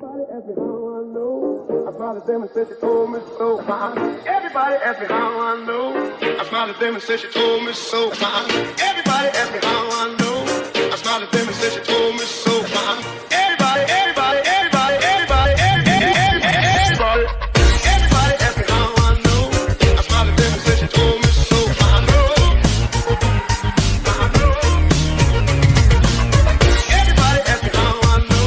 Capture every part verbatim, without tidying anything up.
Everybody asked me how I know. I smiled at them and said she told me so. Everybody asked me how I know. I smiled at them and said she told me so. Everybody asked me how I know. I smiled at them and said she told me so. Everybody, everybody, everybody, everybody, everybody, everybody, everybody asked me how I know. I smiled at them and said she told me so. I know. I know. Everybody asked me how I know.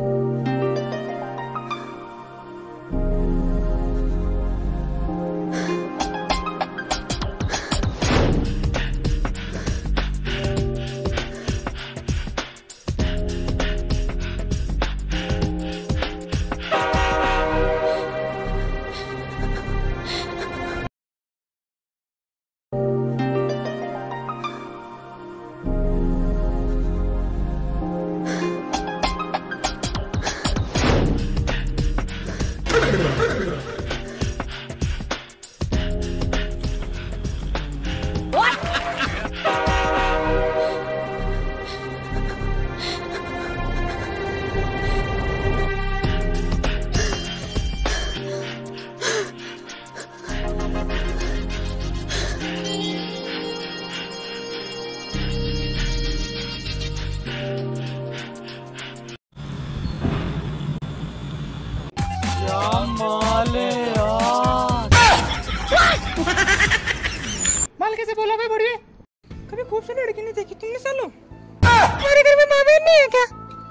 माल कैसे बोला भाई बढ़िया? कभी खूबसूरत लड़की नहीं देखी तुमने सालों? हमारे घर में माँ बहन नहीं है क्या?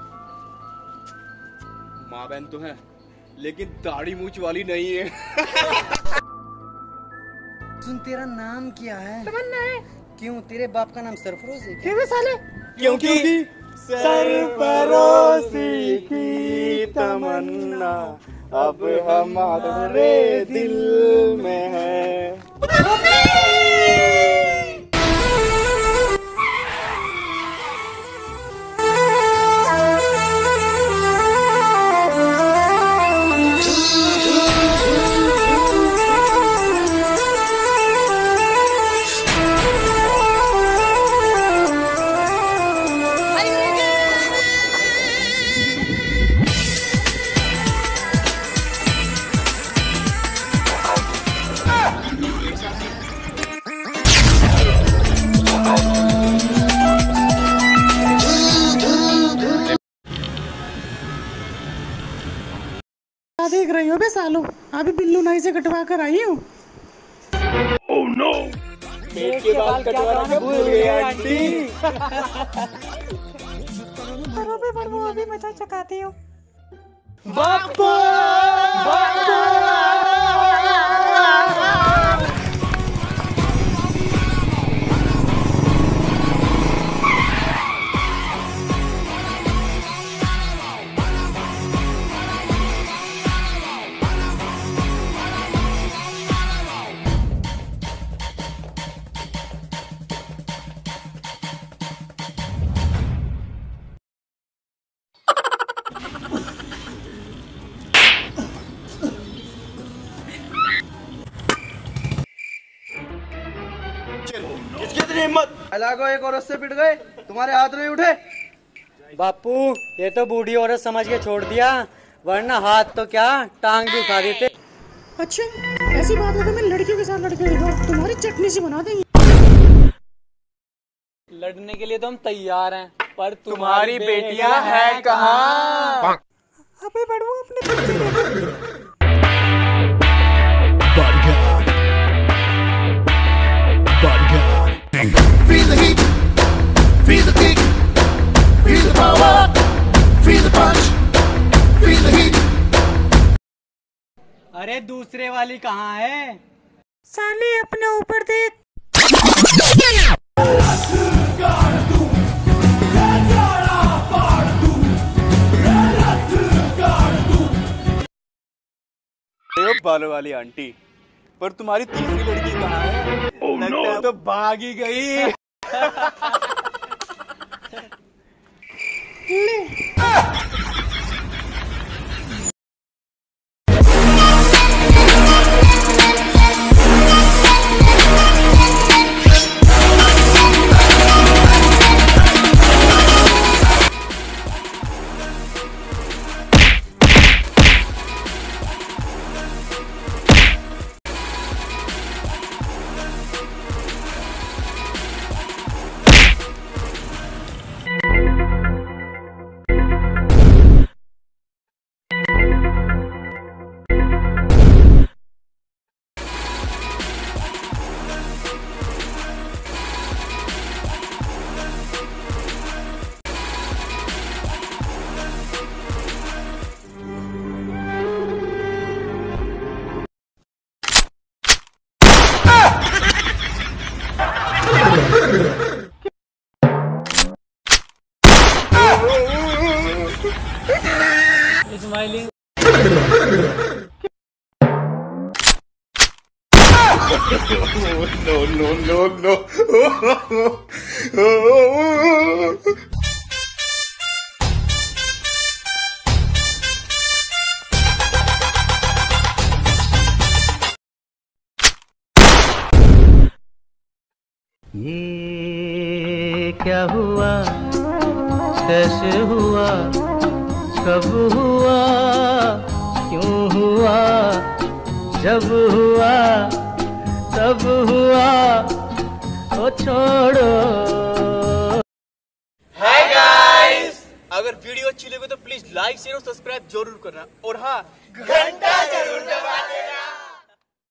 माँ बहन तो है, लेकिन दाढ़ी मूछ वाली नहीं है। सुन, तेरा नाम क्या है? तमन्ना है। क्यों, तेरे बाप का नाम सरफरोज है? क्यों बे साले? क्योंकि सरफरोशी की तमन्ना अब हमारे दिल में है। देख रही हो बे सालो, अभी बिल्लू नाई से कटवा कर आई हूँ। ओह नो, पेट के बाल कटवाना भूल गए आंटी। करो बे बड़बू, अभी मजा चकाती हूँ। बापू, बापू। किसकी इतनी हिम्मत? लागो, एक औरत से पिट गए, तुम्हारे हाथ नहीं उठे? बापू, ये तो बूढ़ी औरत समझ के छोड़ दिया, वरना हाथ तो क्या टांग भी उठा देते। अच्छा, ऐसी बात है तो मैं लड़कियों के साथ लड़के तुम्हारी चटनी सी बना देंगे। लड़ने के लिए तो हम तैयार हैं, पर तुम्हारी बेटियां हैं कहाँ? अबे बड़बू, अपने Feel the heat, feel the kick, feel the power, feel the punch, feel the heat. अरे दूसरे वाली कहाँ है? साले अपने ऊपर देख। बालों वाली आंटी, पर तुम्हारी तीसरी लड़की कहाँ है? oh, लगता no. है तो भाग ही गई। Smiling. No, no, no, no. ये क्या हुआ, कैसे हुआ, कब हुआ, क्यों हुआ, जब हुआ तब हुआ, ओ छोड़ो। हाय गाइस, अगर वीडियो अच्छी लगे तो प्लीज लाइक शेयर और सब्सक्राइब जरूर करना, और हाँ घंटा